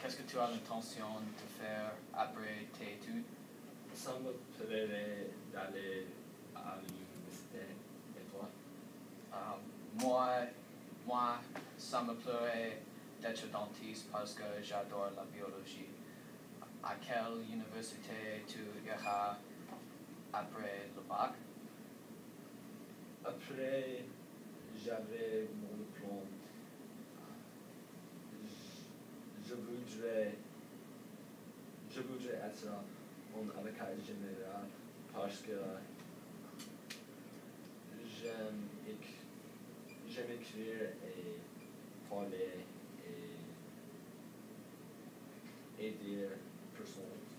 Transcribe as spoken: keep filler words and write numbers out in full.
qu'est-ce que tu as l'intention de faire après tes études? Ça me plairait d'aller à l'université. Et toi? Euh, moi, moi, ça me plairait d'être dentiste parce que j'adore la biologie. À quelle université tu iras après le bac? Après, j'avais mon diplôme. Je voudrais, je voudrais être un avocat général parce que j'aime éc- j'aime écrire et parler et aider personnes.